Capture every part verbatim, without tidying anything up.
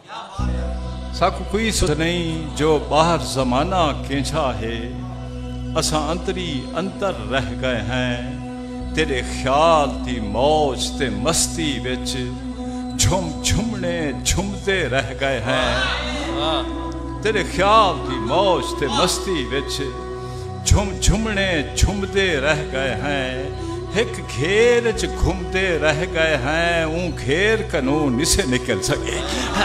साकू कोई सुध नहीं जो बाहर जमाना केंझा है, असा अंतरी अंतर रह गए हैं। तेरे ख्याल दी मौज ते मस्ती विच झुम झुमने झुमते रह गए हैं। तेरे ख्याल दी मौज ते मस्ती विच झुम झुमने झुमते रह गए हैं। एक घेर च घूमते रह गए हैं, ऊं घेर कनू निसे निकल सके।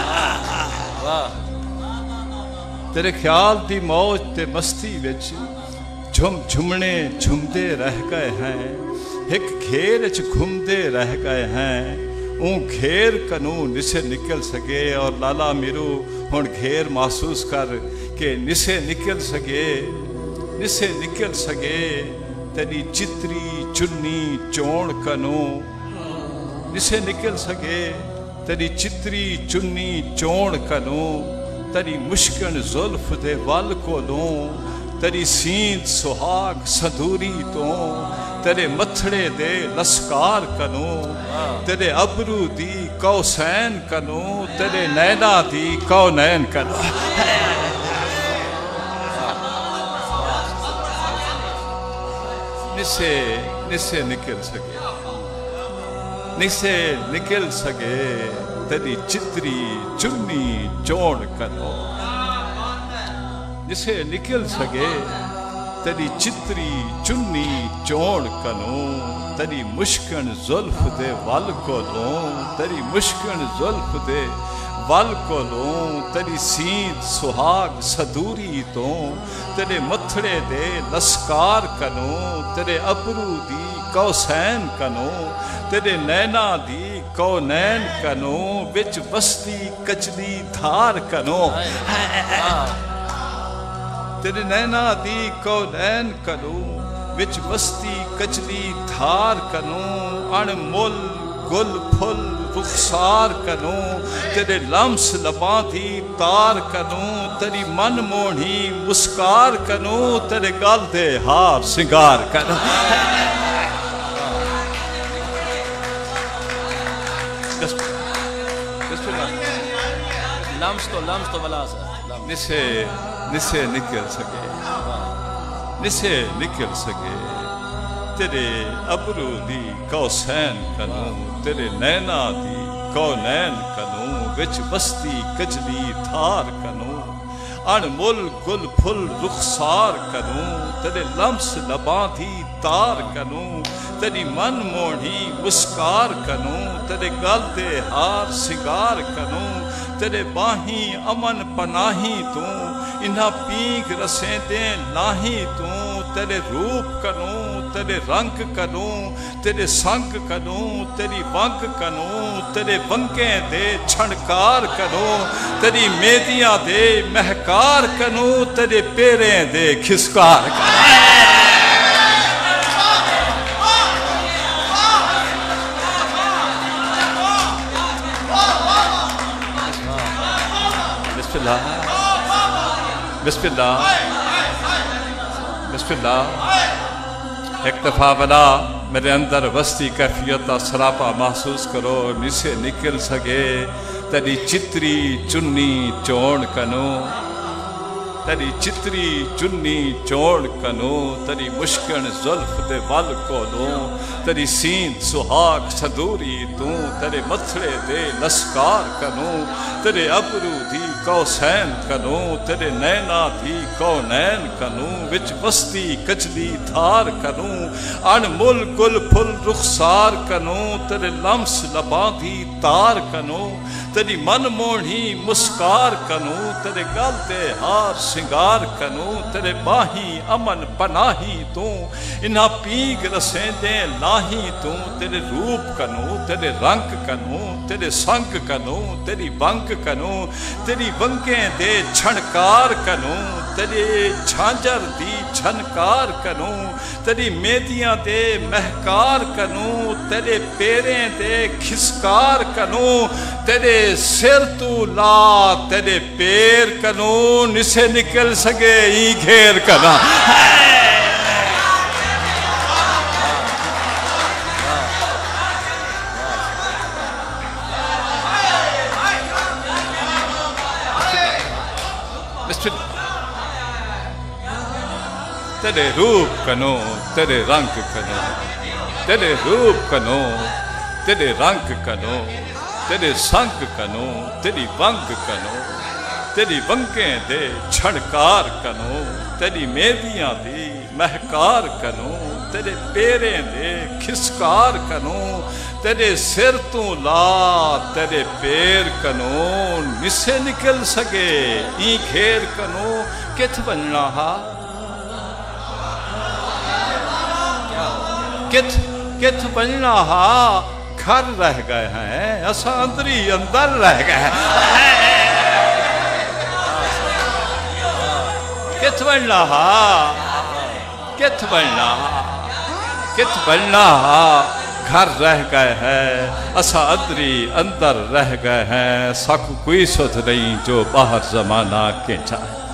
तेरे ख्याल दी मौज ते मस्ती विच झुम झुमने झुमते रह गए हैं। एक घेर च घूमते रह गए हैं, ऊं घेर कनू निसे निकल सके। और लाला मीरू हुण घेर महसूस कर के निसे निकल सके, निसे निकल सके। तेरी चित्री चुन्नी चोण कनू निसे निकल सके। तेरी चित्री चुन्नी चोण कनू, तेरी मुश्किल जुल्फ दे वल कोलों, तेरी सींत सुहाग संदूरी तो, तेरे मथड़े दे लस्कार कनू, तेरे अबरू दी कौसैन कनू, तेरे नैना दी कौनैन कनू। निसे निसे निकल सके, निसे निकल सके। तेरी चित्री चुन्नी चोण कनो निसे निकल सके। तेरी चित्री चुन्नी चोण कनो, तेरी मुश्किल जुल्फ दे वल कोलों, तेरी मुश्किल जुल्फ दे वल कोलों, तेरी सींत सुहाग सदूरी तो, तेरे मथड़े दे लस्कार कनो, तेरे अबरू दी कौसैन कनो, तेरे नैना दी कौनैन कनो, विच बसती कचली धार कनो। तेरे नैना दी कौनैन कनो, विच बसती कचली धार कनो, अणमुल गुल फुल रुखसार कनो, तेरे लम्स लबां दी तार कनो, तेरी मन मोही मुस्कार कनो, तेरे गल दे हार सिंगार कनो। लम्स तो लम्स तो वला निसे निसे निकल सके, निसे निकल सके। तेरे अबरू दी कौसैन कनू, तेरे नैना दी कौनैन कनू, विच बसती कजली धार कनू, अणमुल गुल फुल रुखसार कनू, तेरे लम्स लबां दी तार कनू, तेरी मन मोही मुस्कार कनू, तेरे गल दे हार सिंगार कनू, तेरे बाही अमन पनाही तू, इन्हा पीक रसें दे लाही तू, तेरे रूप कनू, तेरे रंग कनू, तेरे संग कनू, तेरी वंग कनू, तेरे वंगे दे छणकार कनू, तेरी मेदियां दे महकार कनू, तेरे पेरें दे खिसकार कनू। बिस्मिल्लाह बिस्मिल्लाह बिस्मिल्लाह। एक दफ़ा वला मेरे अंदर वस्ती कैफियत का सरापा महसूस करो, निसे निकल सके। तेरी चित्री चुन्नी चोण कनो, तेरी चित्री चुन्नी चोण कनो, तेरी मुश्किल जुल्फ दे वल कोलों, तेरी सींत सुहाग सदूरी तू, तेरे मथड़े दे लस्कार कनो, तेरे अबरू दी कौसैन कनो, तेरे नैना दी कौनैन कनो, विच बसती कचली धार कनो, अणमुल गुल फुल रुखसार कनो, तेरे लम्स लबां दी तार कनो, तेरी मन मोही मुस्कार कनो, तेरे गल दे हार सिंगार कनो, तेरे बाही अमन पनाही तू, इन्हा पीग रसें दे लाही तू, तेरे रूप कनो, तेरे रंग कनो, तेरे संग कनो, तेरी वंग कनो, तेरी वंगे दे छणकार कनो, तेरे झांझर दी झनकार कनो, तेरी मेदियां दे महकार कनो, तेरे पेरें दे खिसकार कनो, तेरे सिर तू ला तेरे पैर कनो, निसे निकल सके ई घेर कना। तेरे रूप कनो तेरे रंग कनो, तेरे रूप कनो तेरे रंग कनो, तेरे संग कनो तेरी वंग कनो, तेरी वंगें दे छड़कार कनो, तेरी मेदियां दी महकार कनो, तेरे पेरें दे खिसकार कनो, तेरे सिर तू ला तेरे पैर कनो निसे निकल सके ई घेर कनो। किथ बनना हा किथ किथ बनना हा, घर रह गए हैं असा अंदरी अंदर रह गए हैं। किथ बनना हा किथ बनना किथ बनना हा, घर रह गए हैं असा अंदरी अंदर रह गए हैं। साकू कोई सुध नहीं जो बाहर जमाना के चाहे।